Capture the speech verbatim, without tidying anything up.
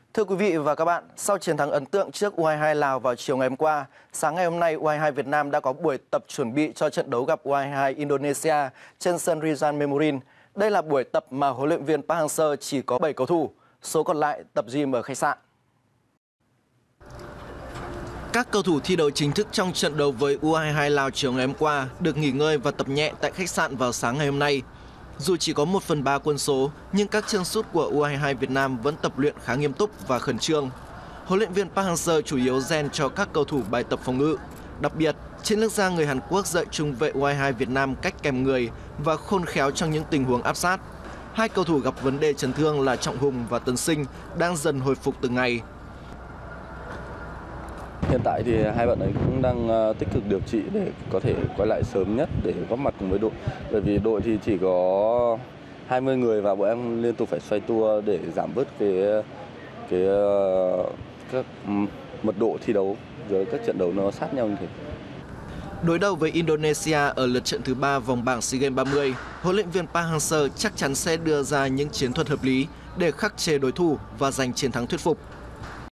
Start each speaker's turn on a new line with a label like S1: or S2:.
S1: Thưa quý vị và các bạn, sau chiến thắng ấn tượng trước U hai hai Lào vào chiều ngày hôm qua, sáng ngày hôm nay U hai hai Việt Nam đã có buổi tập chuẩn bị cho trận đấu gặp U hai hai Indonesia trên sân Rizal Memorin. Đây là buổi tập mà huấn luyện viên Park Hang-seo chỉ có bảy cầu thủ, số còn lại tập gym ở khách sạn. Các cầu thủ thi đấu chính thức trong trận đấu với U hai hai Lào chiều ngày hôm qua được nghỉ ngơi và tập nhẹ tại khách sạn vào sáng ngày hôm nay. Dù chỉ có một phần ba quân số, nhưng các chân sút của U hai hai Việt Nam vẫn tập luyện khá nghiêm túc và khẩn trương. Huấn luyện viên Park Hang-seo chủ yếu rèn cho các cầu thủ bài tập phòng ngự. Đặc biệt, chiến lược gia người Hàn Quốc dạy trung vệ U hai hai Việt Nam cách kèm người và khôn khéo trong những tình huống áp sát. Hai cầu thủ gặp vấn đề chấn thương là Trọng Hùng và Tấn Sinh đang dần hồi phục từng ngày.
S2: Hiện tại thì hai bạn ấy cũng đang tích cực điều trị để có thể quay lại sớm nhất để góp mặt cùng với đội. Bởi vì đội thì chỉ có hai mươi người và bọn em liên tục phải xoay tua để giảm bớt cái cái các mật độ thi đấu giữa các trận đấu nó sát nhau như thế.
S1: Đối đầu với Indonesia ở lượt trận thứ ba vòng bảng SEA Games ba mươi, huấn luyện viên Park Hang-seo chắc chắn sẽ đưa ra những chiến thuật hợp lý để khắc chế đối thủ và giành chiến thắng thuyết phục.